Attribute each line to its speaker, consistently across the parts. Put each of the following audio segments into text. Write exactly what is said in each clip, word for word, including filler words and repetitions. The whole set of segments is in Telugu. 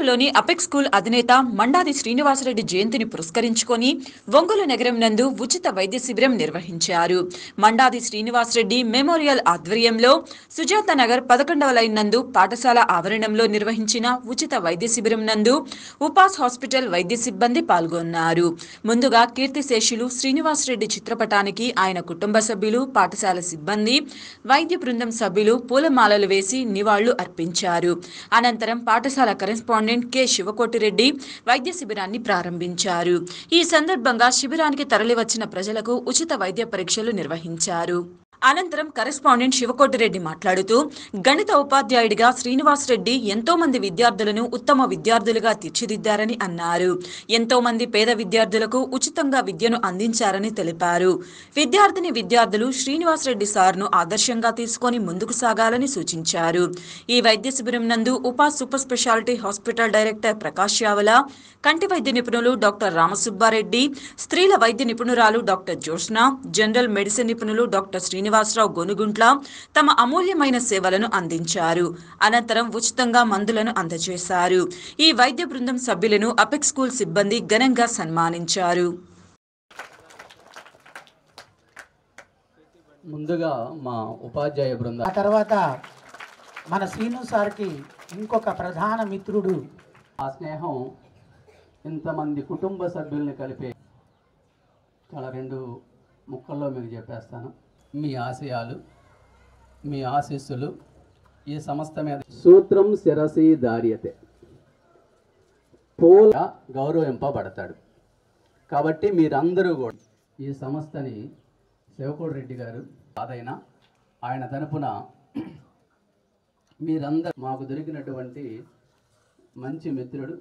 Speaker 1: పట్టణంలోని అపెక్స్ స్కూల్ అధినేత మండాది శ్రీనివాసరెడ్డి జయంతిని పురస్కరించుకొని ఒంగోలు నగరం నందు ఉచిత వైద్య శిబిరం నిర్వహించారు. మండాది శ్రీనివాసరెడ్డి మెమోరియల్ ఆధ్వర్యంలో సుజాత నగర్ పదకొండవ లైన్ నందు పాఠశాల ఆవరణంలో నిర్వహించిన ఉచిత వైద్య శిబిరం నందు ఉపాస్ హాస్పిటల్ వైద్య సిబ్బంది పాల్గొన్నారు. ముందుగా కీర్తిశేషులు శ్రీనివాసరెడ్డి చిత్రపటానికి ఆయన కుటుంబ సభ్యులు, పాఠశాల సిబ్బంది, వైద్య బృందం సభ్యులు పూలమాలలు వేసి నివాళులు అర్పించారు. అనంతరం పాఠశాల కరెస్పాండెంట్ కె శివకోటిరెడ్డి వైద్య శిబిరాన్ని ప్రారంభించారు. ఈ సందర్భంగా శిబిరానికి తరలివచ్చిన ప్రజలకు ఉచిత వైద్య పరీక్షలు నిర్వహించారు. అనంతరం కరెస్పాండెంట్ శివకోటిరెడ్డి మాట్లాడుతూ గణిత ఉపాధ్యాయుడిగా శ్రీనివాసరెడ్డి ఎంతో మంది విద్యార్థులను ఉత్తమ విద్యార్థులుగా తీర్చిదిద్దారని అన్నారు. ఎంతో మంది పేద విద్యార్థులకు ఉచితంగా విద్యను అందించారని తెలిపారు. విద్యార్థిని విద్యార్థులు శ్రీనివాసరెడ్డి సార్ను ఆదర్శంగా తీసుకొని ముందుకు సాగాలని సూచించారు. ఈ వైద్య శిబిరం నందు ఉపా super specialty hospital director Prakash Yavala, కంటి వైద్య నిపుణులు డాక్టర్ రామసుబ్బారెడ్డి, స్త్రీల వైద్య నిపుణురాలు డాక్టర్ జోష్న, జనరల్ మెడిసిన్ నిపుణులు డాక్టర్ శ్రీనివాసరావు గొనుగుంట్ల తమ అమూల్యమైన సేవలను అందించారు. అనంతరం ఉచితంగా మందులను అందజేశారు. ఈ వైద్య బృందం సభ్యులను అపెక్స్ స్కూల్ సిబ్బంది ఘనంగా సన్మానించారు.
Speaker 2: ముందుగా మా ఉపాధ్యాయ బృందం,
Speaker 3: ఆ తర్వాత మన శ్రీను సార్కి ఇంకొక ప్రధాన మిత్రుడు.
Speaker 2: ఆ స్నేహం ఇంతమంది కుటుంబ సభ్యుల్ని కలిపే చాలా రెండు ముక్కల్లో మీకు చెప్పేస్తాను. మీ ఆశయాలు, మీ ఆశీస్సులు ఈ సంస్థ మీద సూత్రం శిరసి దార్యతే పూల గౌరవింపబడతాడు. కాబట్టి మీరందరూ కూడా ఈ సంస్థని శివకోటి రెడ్డి గారు కాదైనా ఆయన తరపున మీరందరూ మాకు దొరికినటువంటి మంచి మిత్రుడు.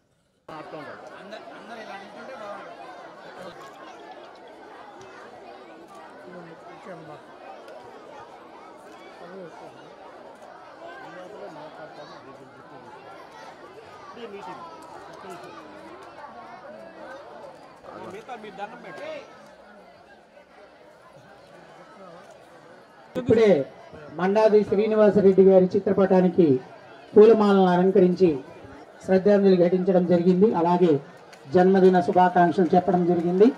Speaker 3: ఇప్పుడే మండాది శ్రీనివాసరెడ్డి గారి చిత్రపటానికి పూలమాలను అలంకరించి శ్రద్ధాంజలి ఘటించడం జరిగింది. అలాగే జన్మదిన శుభాకాంక్షలు చెప్పడం జరిగింది.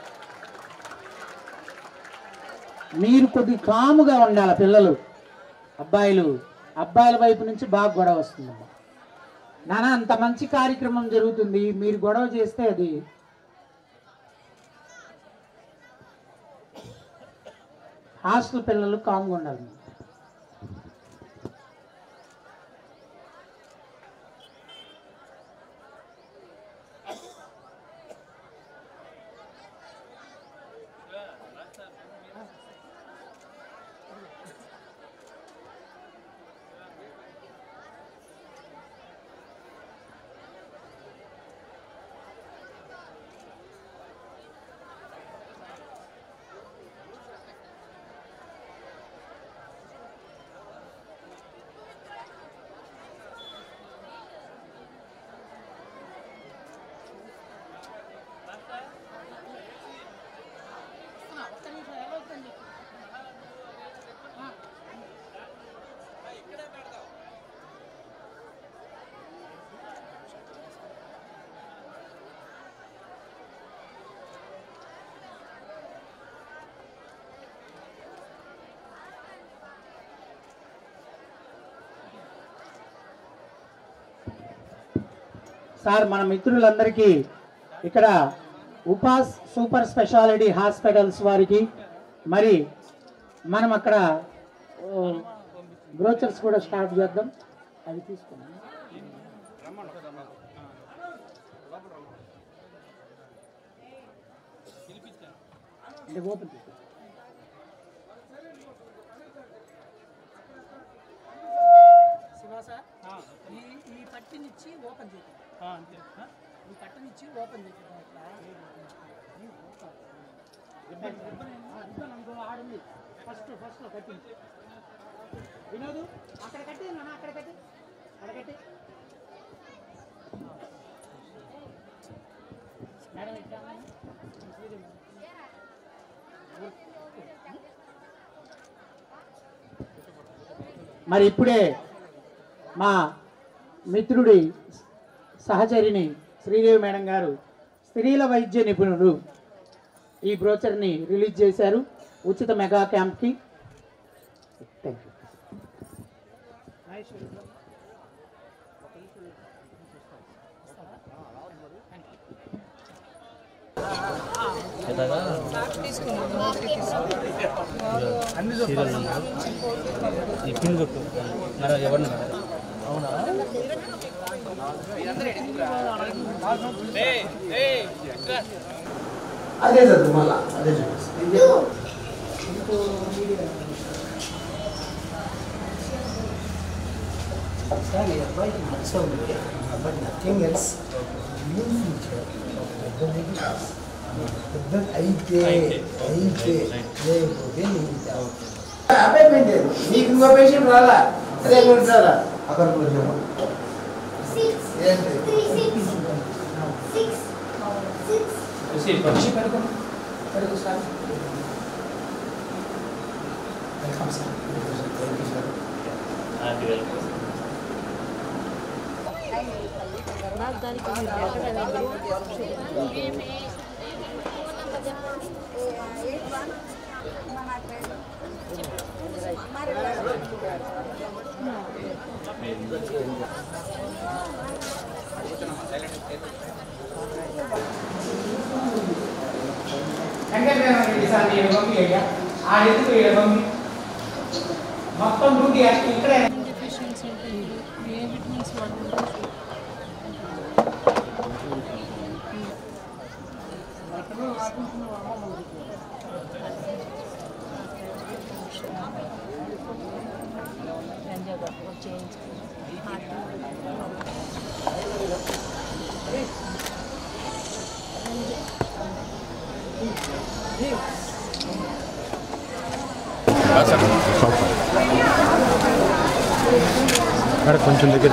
Speaker 3: మీరు కొద్ది కాముగా ఉండాలి పిల్లలు. అబ్బాయిలు అబ్బాయిల వైపు నుంచి బాగా గొడవ వస్తుందమ్మా. నాన్న అంత మంచి కార్యక్రమం జరుగుతుంది, మీరు గొడవ చేస్తే అది హాస్టల్ పిల్లలు కామ్గా ఉండాలి. సార్ మన మిత్రులందరికీ ఇక్కడ ఉపాస్ సూపర్ స్పెషాలిటీ హాస్పిటల్స్ వారికి మరి మనం అక్కడ బ్రోచర్స్ కూడా స్టార్ట్ చేద్దాం. అవి తీసుకున్నాం. ఓపెన్ శివా సార్ ఈ ఈ పట్టినిచ్చి ఓపెన్ చేద్దాం. ఈ కట్టనిచ్చి ఓపెన్ చేద్దాం. ఆడింది ఫస్ట్ ఫస్ట్ కట్టి వినోదు అక్కడ కట్టి నాన్న అక్కడ కట్టి అక్కడ కట్టి మేడం ఇట్లా మరి ఇప్పుడే మా మిత్రుడి సహచరిని శ్రీదేవి మేడం గారు స్త్రీల వైద్య నిపుణులు ఈ బ్రోచర్ని రిలీజ్ చేశారు ఉచిత మెగా క్యాంప్కి. Thank you.
Speaker 4: అదే చదువు మళ్ళా అదే చూపిస్తుంది. బట్ నథింగ్ ఎల్స్ అయితే అయితే అపాయింట్మెంట్ నీకు ఇంకో పేషెంట్ రాలా అదే రాలా అక్కడ మొత్తం డ్యూటీ ఇక్కడే
Speaker 5: కొంచెం దగ్గర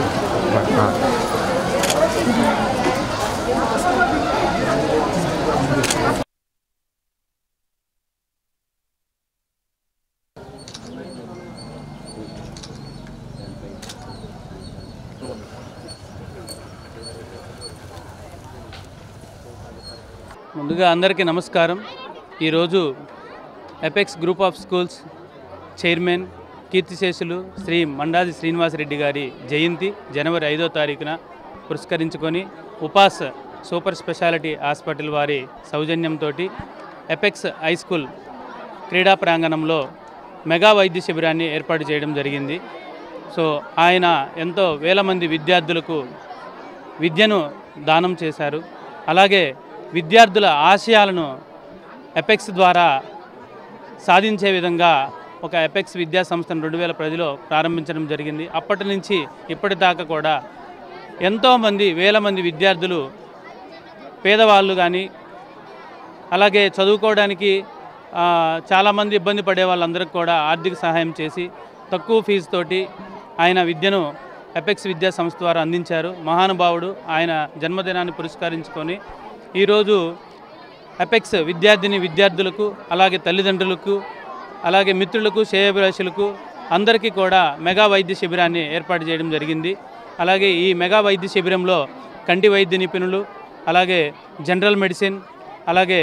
Speaker 6: ముందుగా అందరికీ నమస్కారం. ఈరోజు apex group of schools chairman కీర్తిశేషులు శ్రీ మండాది శ్రీనివాసరెడ్డి గారి జయంతి జనవరి ఐదో తారీఖున పురస్కరించుకొని ఉపాస్ సూపర్ స్పెషాలిటీ హాస్పిటల్ వారి సౌజన్యంతో ఎపెక్స్ హై స్కూల్ క్రీడా ప్రాంగణంలో మెగా వైద్య శిబిరాన్ని ఏర్పాటు చేయడం జరిగింది. సో ఆయన ఎంతో వేల మంది విద్యార్థులకు విద్యను దానం చేశారు. అలాగే విద్యార్థుల ఆశయాలను ఎపెక్స్ ద్వారా సాధించే విధంగా ఒక ఎపెక్స్ విద్యా సంస్థను రెండు వేల పదిలో ప్రారంభించడం జరిగింది. అప్పటి నుంచి ఇప్పటిదాకా కూడా ఎంతోమంది వేల మంది విద్యార్థులు పేదవాళ్ళు కానీ అలాగే చదువుకోవడానికి చాలామంది ఇబ్బంది పడే వాళ్ళందరికీ కూడా ఆర్థిక సహాయం చేసి తక్కువ ఫీజుతోటి ఆయన విద్యను ఎపెక్స్ విద్యా సంస్థ ద్వారా అందించారు. మహానుభావుడు. ఆయన జన్మదినాన్ని పురస్కరించుకొని ఈరోజు ఎపెక్స్ విద్యార్థిని విద్యార్థులకు అలాగే తల్లిదండ్రులకు అలాగే మిత్రులకు శ్రేయోభిలాషులకు అందరికీ కూడా మెగా వైద్య శిబిరాన్ని ఏర్పాటు చేయడం జరిగింది. అలాగే ఈ మెగా వైద్య శిబిరంలో కంటి వైద్య నిపుణులు అలాగే జనరల్ మెడిసిన్ అలాగే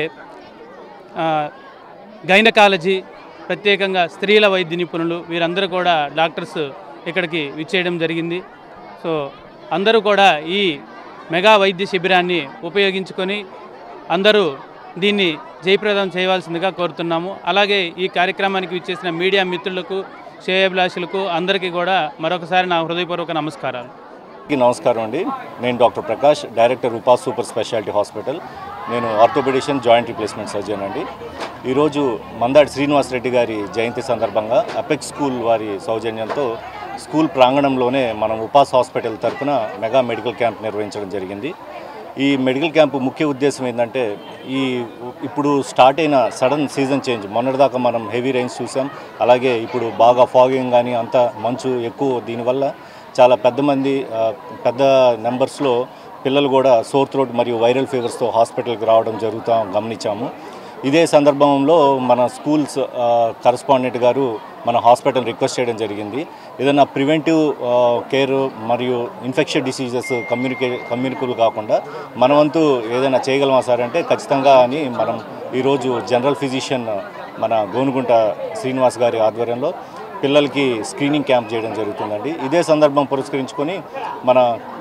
Speaker 6: గైనకాలజీ ప్రత్యేకంగా స్త్రీల వైద్య నిపుణులు వీరందరూ కూడా డాక్టర్స్ ఇక్కడికి విచ్చేయడం జరిగింది. సో అందరూ కూడా ఈ మెగా వైద్య శిబిరాన్ని ఉపయోగించుకొని అందరూ దీన్ని జయప్రదం చేయవలసిందిగా కోరుతున్నాము. అలాగే ఈ కార్యక్రమానికి విచ్చేసిన మీడియా మిత్రులకు శ్రేయోభిలాషులకు అందరికీ కూడా మరొకసారి నా హృదయపూర్వక నమస్కారాలు.
Speaker 7: నమస్కారం అండి. నేను doctor Prakash, director Upas super specialty hospital. నేను ఆర్థోపెడిషియన్ జాయింట్ రిప్లేస్మెంట్ సర్జన్ అండి. ఈరోజు మందాడి శ్రీనివాసరెడ్డి గారి జయంతి సందర్భంగా అపెక్స్ స్కూల్ వారి సౌజన్యంతో స్కూల్ ప్రాంగణంలోనే మనం ఉపాస్ హాస్పిటల్ తరఫున మెగా మెడికల్ క్యాంప్ నిర్వహించడం జరిగింది. ఈ మెడికల్ క్యాంపు ముఖ్య ఉద్దేశం ఏంటంటే ఈ ఇప్పుడు స్టార్ట్ అయిన సడన్ సీజన్ చేంజ్, మొన్నటిదాకా మనం హెవీ రైన్స్ చూసాం, అలాగే ఇప్పుడు బాగా ఫాగింగ్ కానీ అంత మంచు ఎక్కువ, దీనివల్ల చాలా పెద్ద మంది పెద్ద నెంబర్స్లో పిల్లలు కూడా సోర్ థ్రోట్ మరియు వైరల్ ఫీవర్స్తో హాస్పిటల్కి రావడం జరుగుతాం గమనించాము. ఇదే సందర్భంలో మన స్కూల్స్ కరస్పాండెంట్ గారు మన హాస్పిటల్ రిక్వెస్ట్ చేయడం జరిగింది. ఏదైనా ప్రివెంటివ్ కేర్ మరియు ఇన్ఫెక్షన్ డిసీజెస్ కమ్యూనికే కమ్యూనికబుల్ కాకుండా మన వంతు ఏదైనా చేయగలమా సార్ అంటే ఖచ్చితంగా అని మనం ఈరోజు జనరల్ ఫిజిషియన్ మన గోనుగుంట శ్రీనివాస్ గారి ఆధ్వర్యంలో పిల్లలకి స్క్రీనింగ్ క్యాంప్ చేయడం జరుగుతుందండి. ఇదే సందర్భం పురస్కరించుకొని మన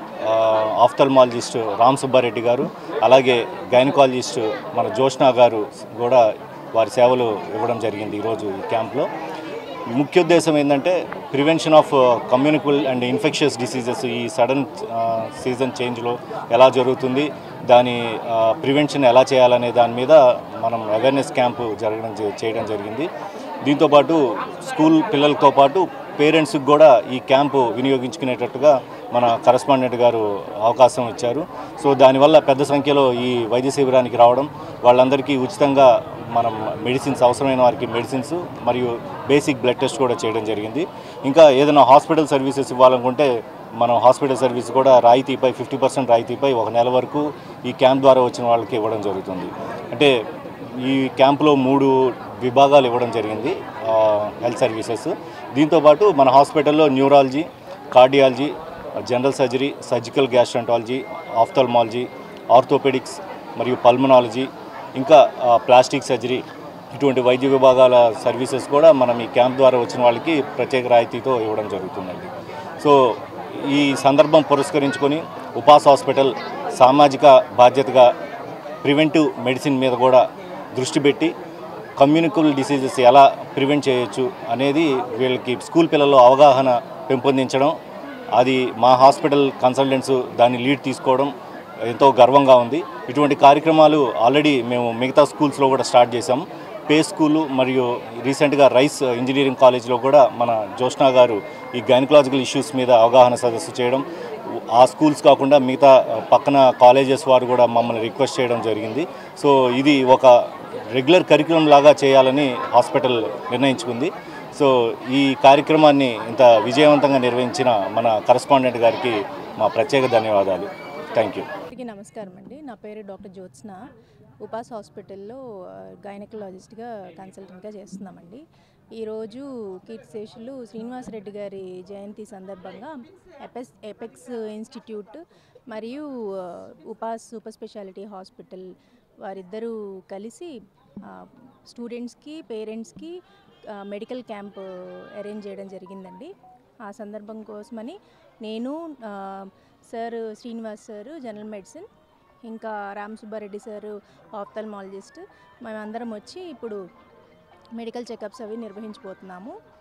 Speaker 7: ఆఫ్థల్మాలజిస్ట్ రామ్ సుబ్బారెడ్డి గారు, అలాగే గైనకాలజిస్ట్ మన జోష్నా గారు కూడా వారి సేవలు ఇవ్వడం జరిగింది ఈరోజు ఈ క్యాంప్లో. ముఖ్య ఉద్దేశం ఏంటంటే prevention of communicable and infectious diseases ఈ సడన్ సీజన్ చేంజ్లో ఎలా జరుగుతుంది, దాని ప్రివెన్షన్ ఎలా చేయాలనే దాని మీద మనం అవేర్నెస్ క్యాంపు జరగడం చేయడం జరిగింది. దీంతోపాటు స్కూల్ పిల్లలతో పాటు పేరెంట్స్కి కూడా ఈ క్యాంపు వినియోగించుకునేటట్టుగా మన కరస్పాండెంట్ గారు అవకాశం ఇచ్చారు. సో దానివల్ల పెద్ద సంఖ్యలో ఈ వైద్య శిబిరానికి రావడం, వాళ్ళందరికీ ఉచితంగా మనం మెడిసిన్స్ అవసరమైన వారికి మెడిసిన్స్ మరియు బేసిక్ బ్లడ్ టెస్ట్ కూడా చేయడం జరిగింది. ఇంకా ఏదైనా హాస్పిటల్ సర్వీసెస్ ఇవ్వాలనుకుంటే మనం హాస్పిటల్ సర్వీస్ కూడా రాయితీపై ఫిఫ్టీ పర్సెంట్ రాయితీపై ఒక నెల వరకు ఈ క్యాంప్ ద్వారా వచ్చిన వాళ్ళకి ఇవ్వడం జరుగుతుంది. అంటే ఈ క్యాంపులో మూడు విభాగాలు ఇవ్వడం జరిగింది హెల్త్ సర్వీసెస్. దీంతోపాటు మన హాస్పిటల్లో neurology, cardiology, general surgery, surgical gastroenterology, ophthalmology, orthopedics మరియు పల్మనాలజీ, ఇంకా ప్లాస్టిక్ సర్జరీ ఇటువంటి వైద్య విభాగాల సర్వీసెస్ కూడా మనం ఈ క్యాంప్ ద్వారా వచ్చిన వాళ్ళకి ప్రత్యేక రాయితీతో ఇవ్వడం జరుగుతుందండి. సో ఈ సందర్భం పురస్కరించుకొని ఉపాస్ హాస్పిటల్ సామాజిక బాధ్యతగా ప్రివెంటివ్ మెడిసిన్ మీద కూడా దృష్టి పెట్టి కమ్యూనికబుల్ డిసీజెస్ ఎలా ప్రివెంట్ చేయొచ్చు అనేది వీళ్ళకి స్కూల్ పిల్లల్లో అవగాహన పెంపొందించడం, అది మా హాస్పిటల్ కన్సల్టెంట్స్ దాన్ని లీడ్ తీసుకోవడం ఎంతో గర్వంగా ఉంది. ఇటువంటి కార్యక్రమాలు ఆల్రెడీ మేము మిగతా స్కూల్స్లో కూడా స్టార్ట్ చేసాం. పే స్కూలు మరియు రీసెంట్గా రైస్ ఇంజనీరింగ్ కాలేజ్లో కూడా మన జోష్నా గారు ఈ గైనకలాజికల్ ఇష్యూస్ మీద అవగాహన సదస్సు చేయడం, ఆ స్కూల్స్ కాకుండా మిగతా పక్కన కాలేజెస్ వారు కూడా మమ్మల్ని రిక్వెస్ట్ చేయడం జరిగింది. సో ఇది ఒక రెగ్యులర్ కరిక్యులం లాగా చేయాలని హాస్పిటల్ నిర్ణయించుకుంది. సో ఈ కార్యక్రమాన్ని ఇంత విజయవంతంగా నిర్వహించిన మన కరస్పాండెంట్ గారికి మా ప్రత్యేక ధన్యవాదాలు. Thank you.
Speaker 8: నమస్కారం అండి. నా పేరు డాక్టర్ జ్యోత్స్న. ఉపాస్ హాస్పిటల్లో గైనకలాజిస్ట్గా కన్సల్టెంట్గా చేస్తున్నామండి. ఈరోజు కీర్తిశేషులు శ్రీనివాసరెడ్డి గారి జయంతి సందర్భంగా ఎపెక్స్ ఎపెక్స్ ఇన్స్టిట్యూట్ మరియు ఉపాస్ సూపర్ స్పెషాలిటీ హాస్పిటల్ వారిద్దరూ కలిసి స్టూడెంట్స్కి, పేరెంట్స్కి మెడికల్ క్యాంప్ అరేంజ్ చేయడం జరిగిందండి. ఆ సందర్భం కోసమని నేను, sir Srinivas sir general medicine, ఇంకా రామ్ సుబ్బారెడ్డి సారు ఆఫ్థల్మాలజిస్ట్, మేమందరం వచ్చి ఇప్పుడు మెడికల్ చెకప్స్ అవి నిర్వహించబోతున్నాము.